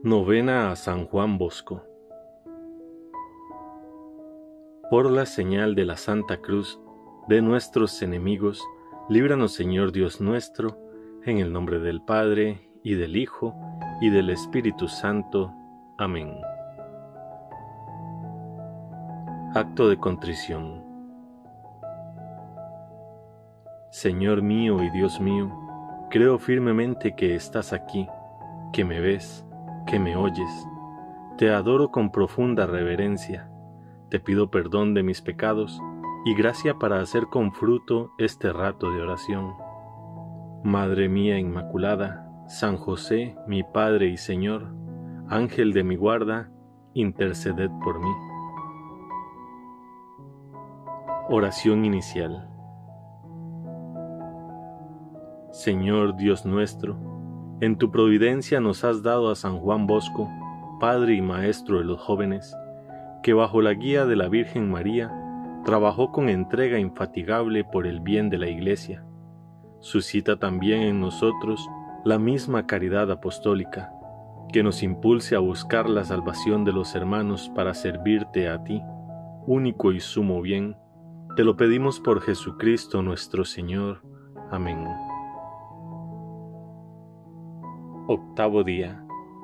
Novena a San Juan Bosco. Por la señal de la Santa Cruz de nuestros enemigos, líbranos, Señor Dios nuestro, en el nombre del Padre, y del Hijo, y del Espíritu Santo. Amén. Acto de contrición. Señor mío y Dios mío, creo firmemente que estás aquí, que me ves, que me oyes. Te adoro con profunda reverencia. Te pido perdón de mis pecados y gracia para hacer con fruto este rato de oración. Madre mía Inmaculada, San José, mi Padre y Señor, Ángel de mi guarda, interceded por mí. Oración inicial. Señor Dios nuestro, en tu providencia nos has dado a San Juan Bosco, Padre y Maestro de los jóvenes, que bajo la guía de la Virgen María trabajó con entrega infatigable por el bien de la Iglesia. Suscita también en nosotros la misma caridad apostólica, que nos impulse a buscar la salvación de los hermanos para servirte a ti, único y sumo bien. Te lo pedimos por Jesucristo nuestro Señor. Amén. Octavo día.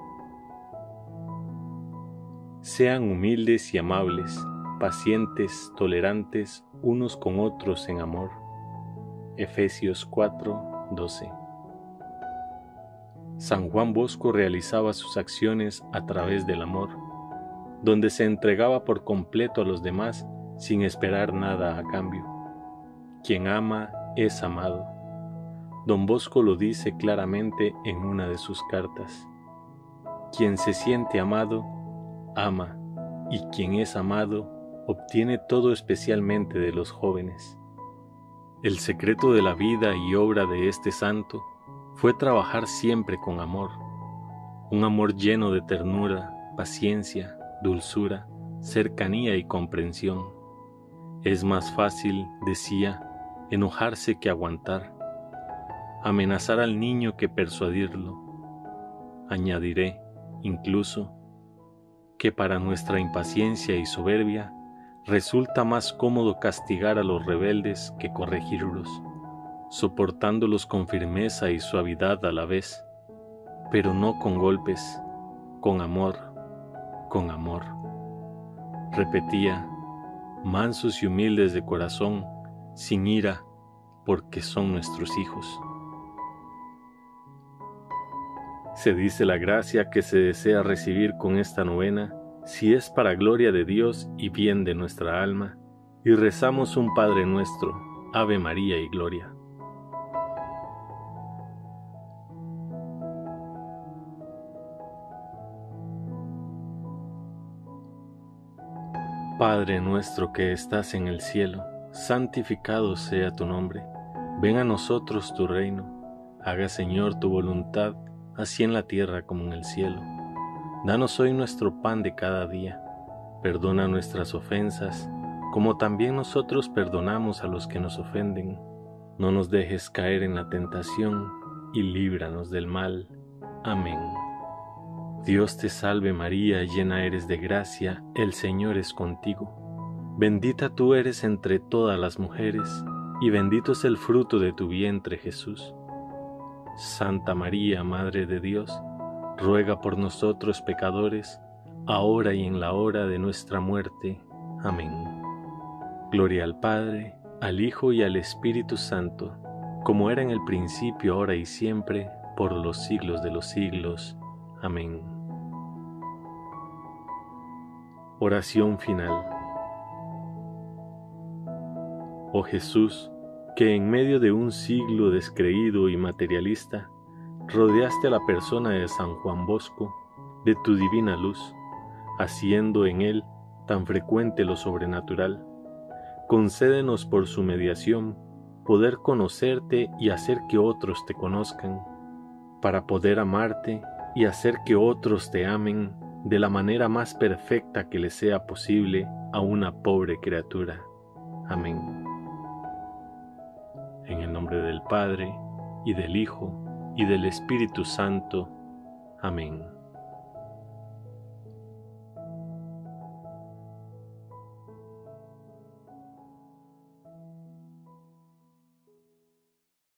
Sean humildes y amables, pacientes, tolerantes unos con otros en amor. Efesios 4:12. San Juan Bosco realizaba sus acciones a través del amor, donde se entregaba por completo a los demás sin esperar nada a cambio. Quien ama es amado. Don Bosco lo dice claramente en una de sus cartas. Quien se siente amado, ama, y quien es amado, obtiene todo especialmente de los jóvenes. El secreto de la vida y obra de este santo fue trabajar siempre con amor, un amor lleno de ternura, paciencia, dulzura, cercanía y comprensión. Es más fácil, decía, enojarse que aguantar, amenazar al niño que persuadirlo. Añadiré, incluso, que para nuestra impaciencia y soberbia resulta más cómodo castigar a los rebeldes que corregirlos, soportándolos con firmeza y suavidad a la vez, pero no con golpes, con amor, con amor. Repetía, mansos y humildes de corazón, sin ira, porque son nuestros hijos. Se dice la gracia que se desea recibir con esta novena, si es para gloria de Dios y bien de nuestra alma, y rezamos un Padre Nuestro, Ave María y Gloria. Padre nuestro que estás en el cielo, santificado sea tu nombre. Ven a nosotros tu reino. Haga, Señor, tu voluntad, así en la tierra como en el cielo. Danos hoy nuestro pan de cada día. Perdona nuestras ofensas, como también nosotros perdonamos a los que nos ofenden. No nos dejes caer en la tentación, y líbranos del mal. Amén. Dios te salve María, llena eres de gracia, el Señor es contigo. Bendita tú eres entre todas las mujeres, y bendito es el fruto de tu vientre, Jesús. Santa María, Madre de Dios, ruega por nosotros pecadores, ahora y en la hora de nuestra muerte. Amén. Gloria al Padre, al Hijo y al Espíritu Santo, como era en el principio, ahora y siempre, por los siglos de los siglos. Amén. Oración final. Oh Jesús, que en medio de un siglo descreído y materialista, rodeaste a la persona de San Juan Bosco de tu divina luz, haciendo en él tan frecuente lo sobrenatural. Concédenos por su mediación poder conocerte y hacer que otros te conozcan, para poder amarte y hacer que otros te amen de la manera más perfecta que le sea posible a una pobre criatura. Amén. En el nombre del Padre, y del Hijo, y del Espíritu Santo. Amén.